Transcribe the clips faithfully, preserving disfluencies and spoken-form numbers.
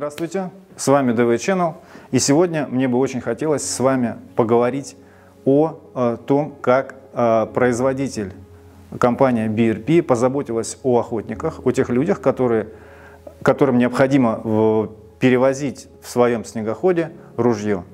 Здравствуйте, с вами ди ви Channel, и сегодня мне бы очень хотелось с вами поговорить о, о том, как о, производитель, компания би эр пи, позаботилась о охотниках, о тех людях, которые, которым необходимо в, перевозить в своем снегоходе ружье.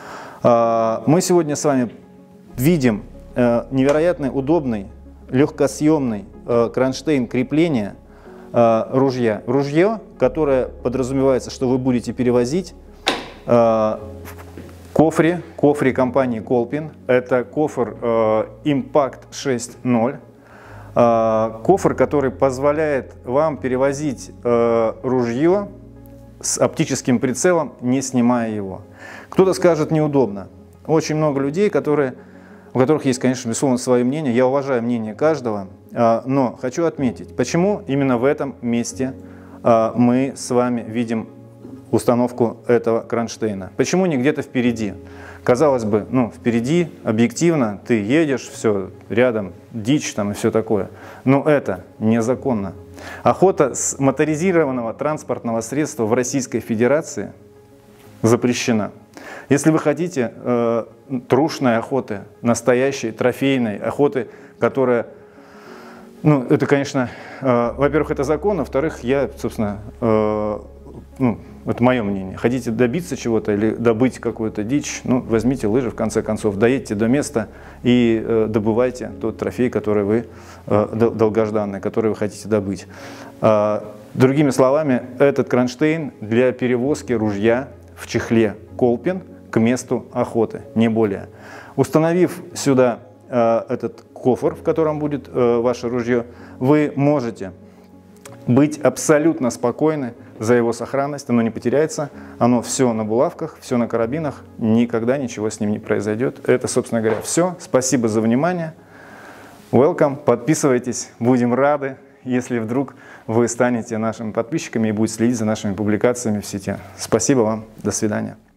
А, мы сегодня с вами видим а, невероятно удобный, легкосъемный а, кронштейн крепления ружья. Ружье, которое подразумевается, что вы будете перевозить э, в кофре, кофре компании Kolpin. Это кофр э, Impact шесть ноль. Э, кофр, который позволяет вам перевозить э, ружье с оптическим прицелом, не снимая его. Кто-то скажет, неудобно. Очень много людей, которые, у которых есть, конечно, безусловно, свое мнение. Я уважаю мнение каждого. Но хочу отметить, почему именно в этом месте мы с вами видим установку этого кронштейна. Почему не где-то впереди? Казалось бы, ну, впереди, объективно, ты едешь, все, рядом дичь там и все такое. Но это незаконно. Охота с моторизированного транспортного средства в Российской Федерации запрещена. Если вы хотите э, трушной охоты, настоящей трофейной охоты, которая... Ну, это, конечно, э, во-первых, это закон, а во-вторых, я, собственно, э, ну, это мое мнение. Хотите добиться чего-то или добыть какую-то дичь, ну, возьмите лыжи, в конце концов, доедьте до места и э, добывайте тот трофей, который вы, э, долгожданный, который вы хотите добыть. Э, другими словами, этот кронштейн для перевозки ружья в чехле Kolpin к месту охоты, не более. Установив сюда э, этот кофр, в котором будет э, ваше ружье, вы можете быть абсолютно спокойны за его сохранность, оно не потеряется, оно все на булавках, все на карабинах, никогда ничего с ним не произойдет. Это, собственно говоря, все. Спасибо за внимание. Welcome, подписывайтесь, будем рады, если вдруг вы станете нашими подписчиками и будете следить за нашими публикациями в сети. Спасибо вам, до свидания.